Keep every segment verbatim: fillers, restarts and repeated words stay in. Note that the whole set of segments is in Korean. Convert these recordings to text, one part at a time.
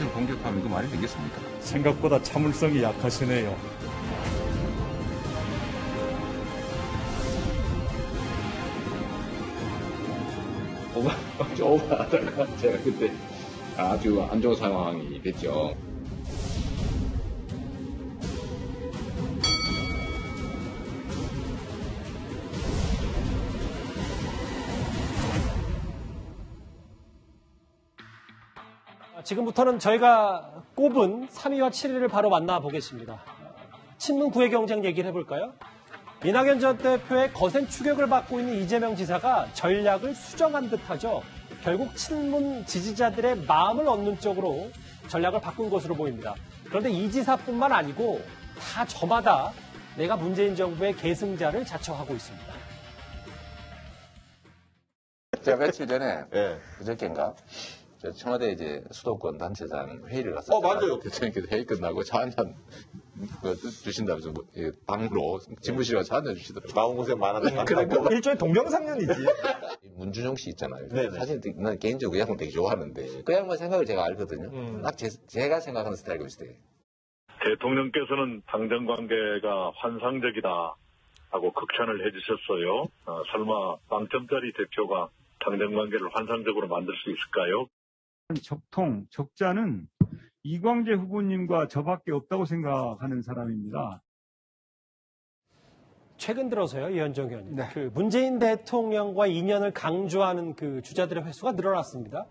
대통령을 공격하면 그 말이 되겠습니까? 생각보다 참을성이 약하시네요. 오버, 오버하다가 제가 그때 아주 안 좋은 상황이 됐죠. 지금부터는 저희가 꼽은 삼 위와 칠 위를 바로 만나보겠습니다. 친문 구애 경쟁 얘기를 해볼까요? 이낙연 전 대표의 거센 추격을 받고 있는 이재명 지사가 전략을 수정한 듯하죠. 결국 친문 지지자들의 마음을 얻는 쪽으로 전략을 바꾼 것으로 보입니다. 그런데 이 지사뿐만 아니고 다 저마다 내가 문재인 정부의 계승자를 자처하고 있습니다. 제가 며칠 전에 네. 그저께인가 저 청와대 이제 수도권 단체장 회의를 갔었어요. 어, 맞아요. 대통령께서 회의 끝나고 차 한잔 주신다면서 뭐, 예, 방으로 집무실에 차 한잔 주시더라고요. 마음고생 많았다. 그러니까. 일종의 동명상련이지. 문준용 씨 있잖아요. 네네. 사실 난 개인적으로 그 양반 되게 좋아하는데 그 양반 생각을 제가 알거든요. 음. 딱 제, 제가 생각하는 스타일이 비슷해요. 대통령께서는 당정 관계가 환상적이다 하고 극찬을 해주셨어요. 어, 설마 빵점짜리 대표가 당정 관계를 환상적으로 만들 수 있을까요? 적통, 적자는 이광재 후보님과 저밖에 없다고 생각하는 사람입니다. 최근 들어서요, 이현정 의원님. 네. 그 문재인 대통령과 인연을 강조하는 그 주자들의 횟수가 늘어났습니다.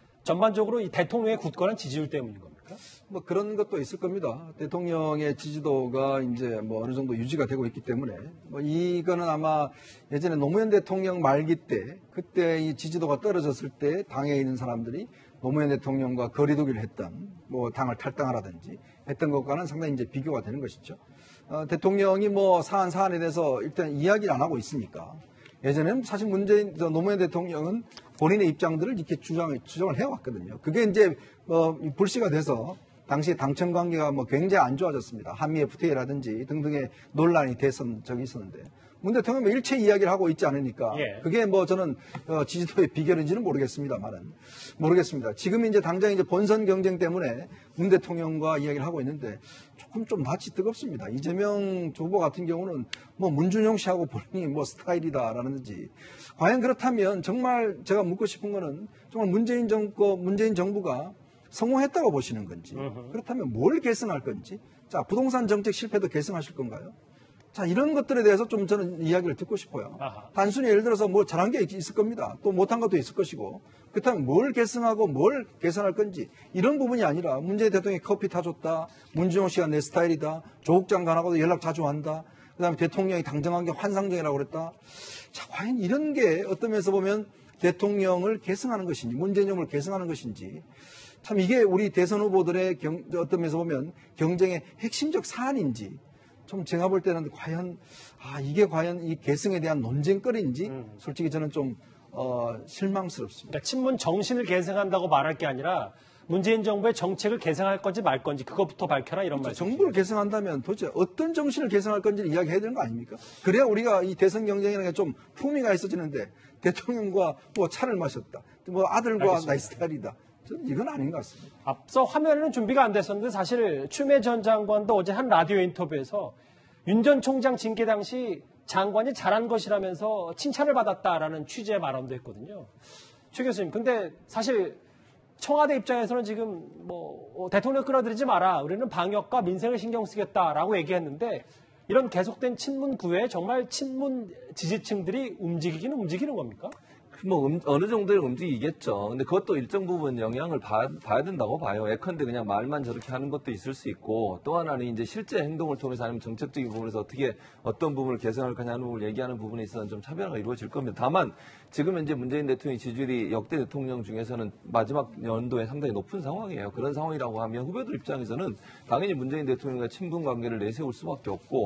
전반적으로 이 대통령의 굳건한 지지율 때문인 겁니까? 뭐 그런 것도 있을 겁니다. 대통령의 지지도가 이제 뭐 어느 정도 유지가 되고 있기 때문에 뭐 이거는 아마 예전에 노무현 대통령 말기 때 그때 이 지지도가 떨어졌을 때 당에 있는 사람들이 노무현 대통령과 거리두기를 했던 뭐 당을 탈당하라든지 했던 것과는 상당히 이제 비교가 되는 것이죠. 어, 대통령이 뭐 사안 사안에 대해서 일단 이야기를 안 하고 있으니까 예전에는 사실 문재인 노무현 대통령은 본인의 입장들을 이렇게 주장을 주장을 해왔거든요. 그게 이제 뭐 불씨가 돼서 당시에 당청 관계가 뭐 굉장히 안 좋아졌습니다. 한미 에프티에이라든지 등등의 논란이 됐던 적이 있었는데 문 대통령은 일체 이야기를 하고 있지 않으니까 예. 그게 뭐 저는 어, 지지도의 비결인지는 모르겠습니다만은 모르겠습니다. 지금 이제 당장 이제 본선 경쟁 때문에 문 대통령과 이야기를 하고 있는데 조금 좀 낯이 뜨겁습니다. 이재명 후보 같은 경우는 뭐 문준용 씨하고 본인이 뭐 스타일이다라는지 과연 그렇다면 정말 제가 묻고 싶은 거는 정말 문재인 정권 문재인 정부가 성공했다고 보시는 건지 그렇다면 뭘 개선할 건지 자 부동산 정책 실패도 개선하실 건가요? 자, 이런 것들에 대해서 좀 저는 이야기를 듣고 싶어요. 아하. 단순히 예를 들어서 뭐 잘한 게 있을 겁니다. 또 못한 것도 있을 것이고. 그렇다면 뭘 개선하고 뭘 개선할 건지 이런 부분이 아니라 문재인 대통령이 커피 타줬다. 문준용 씨가 내 스타일이다. 조국 장관하고도 연락 자주 한다. 그 다음에 대통령이 당정한 게 환상적이라고 그랬다. 자, 과연 이런 게 어떤 면에서 보면 대통령을 계승하는 것인지 문재인 정부를 계승하는 것인지 참 이게 우리 대선 후보들의 경, 어떤 면에서 보면 경쟁의 핵심적 사안인지 좀 제가 볼 때는 과연 아 이게 과연 이 계승에 대한 논쟁거리인지 음. 솔직히 저는 좀 어, 실망스럽습니다. 그러니까 친문 정신을 개성한다고 말할 게 아니라 문재인 정부의 정책을 개성할 건지 말 건지 그것부터 밝혀라 이런 그렇죠. 말씀. 정부를 개성한다면 도대체 어떤 정신을 개성할 건지를 이야기해야 되는 거 아닙니까? 그래야 우리가 이 대선 경쟁이라는 게 좀 품위가 있어지는데 대통령과 뭐 차를 마셨다, 뭐 아들과 알겠습니다. 나이 스타일이다. 저는 이건 아닌 것 같습니다. 앞서 화면에는 준비가 안 됐었는데 사실 추미애 전 장관도 어제 한 라디오 인터뷰에서 윤 전 총장 징계 당시 장관이 잘한 것이라면서 칭찬을 받았다라는 취지의 발언도 했거든요. 최 교수님, 근데 사실 청와대 입장에서는 지금 뭐 대통령 끌어들이지 마라. 우리는 방역과 민생을 신경 쓰겠다라고 얘기했는데 이런 계속된 친문 구애에 정말 친문 지지층들이 움직이기는 움직이는 겁니까? 뭐 음, 어느 정도는 움직이겠죠. 근데 그것도 일정 부분 영향을 봐, 봐야 된다고 봐요. 예컨대 그냥 말만 저렇게 하는 것도 있을 수 있고 또 하나는 이제 실제 행동을 통해서 아니면 정책적인 부분에서 어떻게 어떤 부분을 개선할 거냐 하는 부분을 얘기하는 부분에 있어서는 좀 차별화가 이루어질 겁니다. 다만 지금 현재 문재인 대통령의 지지율이 역대 대통령 중에서는 마지막 연도에 상당히 높은 상황이에요. 그런 상황이라고 하면 후배들 입장에서는 당연히 문재인 대통령과 친분 관계를 내세울 수밖에 없고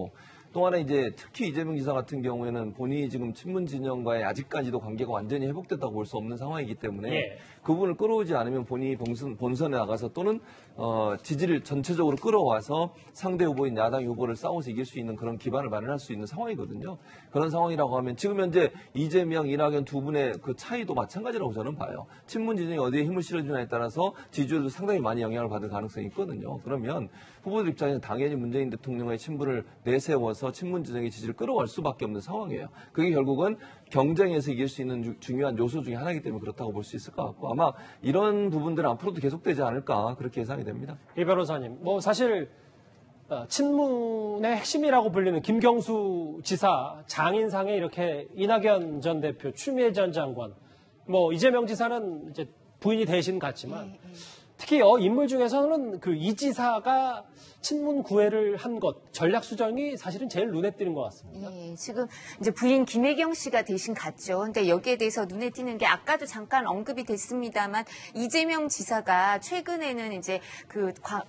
또 하나 이제 특히 이재명 지사 같은 경우에는 본인이 지금 친문 진영과의 아직까지도 관계가 완전히 회복됐다고 볼 수 없는 상황이기 때문에 예. 그 부분을 끌어오지 않으면 본인이 본선, 본선에 나가서 또는 어, 지지를 전체적으로 끌어와서 상대 후보인 야당 후보를 싸워서 이길 수 있는 그런 기반을 마련할 수 있는 상황이거든요. 그런 상황이라고 하면 지금 현재 이재명, 이낙연 두 분의 그 차이도 마찬가지라고 저는 봐요. 친문 진영이 어디에 힘을 실어주냐에 따라서 지지율도 상당히 많이 영향을 받을 가능성이 있거든요. 그러면 후보들 입장에서는 당연히 문재인 대통령의 친분을 내세워서 친문 진영의 지지를 끌어갈 수밖에 없는 상황이에요. 그게 결국은 경쟁에서 이길 수 있는 주, 중요한 요소 중에 하나이기 때문에 그렇다고 볼 수 있을 것 같고 아마 이런 부분들은 앞으로도 계속되지 않을까 그렇게 예상이 됩니다. 이 변호사님, 뭐 사실 어, 친문의 핵심이라고 불리는 김경수 지사 장인상에 이렇게 이낙연 전 대표, 추미애 전 장관, 뭐 이재명 지사는 이제 부인이 대신 갔지만 특히 어, 인물 중에서는 그 이 지사가 친문 구애를 한 것, 전략 수정이 사실은 제일 눈에 띄는 것 같습니다. 예, 지금 이제 부인 김혜경 씨가 대신 갔죠. 근데 여기에 대해서 눈에 띄는 게 아까도 잠깐 언급이 됐습니다만 이재명 지사가 최근에는 이제 그 과,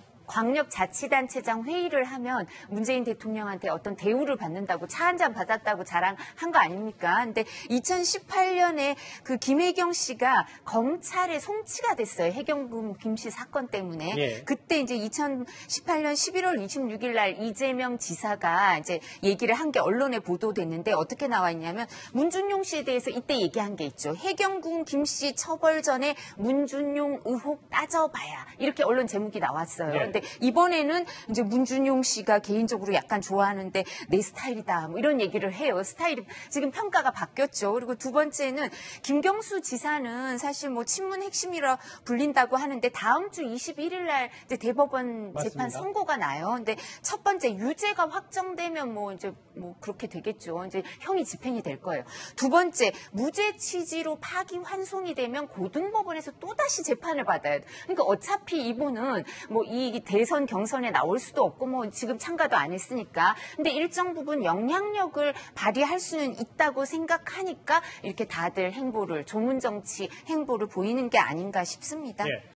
광역자치단체장 회의를 하면 문재인 대통령한테 어떤 대우를 받는다고 차 한 잔 받았다고 자랑한 거 아닙니까? 근데 이천십팔 년에 그 김혜경 씨가 검찰에 송치가 됐어요. 해경군 김씨 사건 때문에. 예. 그때 이제 이천십팔 년 십일월 이십육일 날 이재명 지사가 이제 얘기를 한 게 언론에 보도됐는데 어떻게 나와 있냐면 문준용 씨에 대해서 이때 얘기한 게 있죠. 해경군 김씨 처벌 전에 문준용 의혹 따져봐야 이렇게 언론 제목이 나왔어요. 예. 근데 이번에는 이제 문준용 씨가 개인적으로 약간 좋아하는데 내 스타일이다 뭐 이런 얘기를 해요. 스타일이 지금 평가가 바뀌었죠. 그리고 두 번째는 김경수 지사는 사실 뭐 친문 핵심이라 불린다고 하는데 다음 주 이십일일 날 이제 대법원 맞습니다. 재판 선고가 나요. 근데 첫 번째 유죄가 확정되면 뭐 이제 뭐 그렇게 되겠죠. 이제 형이 집행이 될 거예요. 두 번째 무죄 취지로 파기환송이 되면 고등법원에서 또 다시 재판을 받아야 돼. 그러니까 어차피 이분은 뭐 이 대선 경선에 나올 수도 없고 뭐 지금 참가도 안 했으니까. 근데 일정 부분 영향력을 발휘할 수는 있다고 생각하니까 이렇게 다들 행보를 조문 정치 행보를 보이는 게 아닌가 싶습니다. 예.